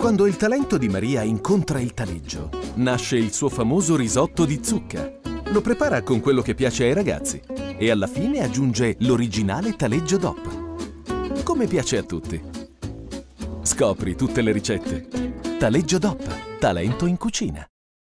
Quando il talento di Maria incontra il taleggio, nasce il suo famoso risotto di zucca. Lo prepara con quello che piace ai ragazzi e alla fine aggiunge l'originale taleggio DOP, come piace a tutti. Scopri tutte le ricette. Taleggio DOP, talento in cucina.